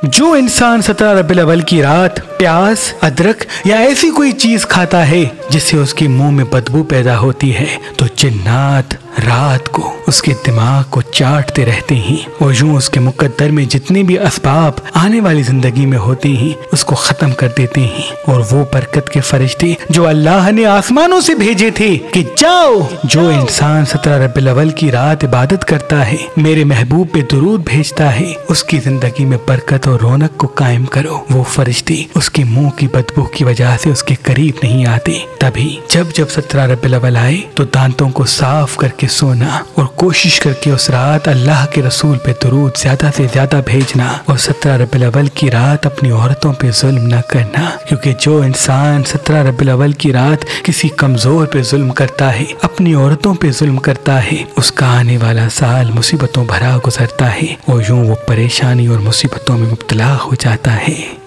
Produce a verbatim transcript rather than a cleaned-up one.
जो इंसान सत्रह रबीउल अव्वल की रात प्याज, अदरक या ऐसी कोई चीज खाता है जिससे उसके मुंह में बदबू पैदा होती है तो जिन्नात रात को उसके दिमाग को चाटते रहते हैं और यूं उसके मुकद्दर में जितने भी असबाब आने वाली जिंदगी में होते हैं उसको खत्म कर देते हैं। और वो बरकत के फरिश्ते जो अल्लाह ने आसमानों से भेजे थे कि जाओ, जो इंसान सत्रह रबीउल अव्वल की रात इबादत करता है, मेरे महबूब पे दुरूद भेजता है, उसकी जिंदगी में बरकत और रौनक को कायम करो। वो फरिश्ते उसके मुंह की बदबू की वजह से उसके करीब नहीं आते। तभी जब जब सत्रह रबीउल अव्वल आए तो दांतों को साफ करके सोना और कोशिश करके उस रात अल्लाह के रसूल पे दुरूद ज्यादा से ज्यादा भेजना और सत्रह रबीउल अव्वल की रात अपनी औरतों पे जुल्म न करना, क्योंकि जो इंसान सत्रह रबीउल अव्वल की रात किसी कमजोर पे जुल्म करता है, अपनी औरतों पे जुल्म करता है, उसका आने वाला साल मुसीबतों भरा गुजरता है और यूं वो परेशानी और मुसीबतों में मुब्तला हो जाता है।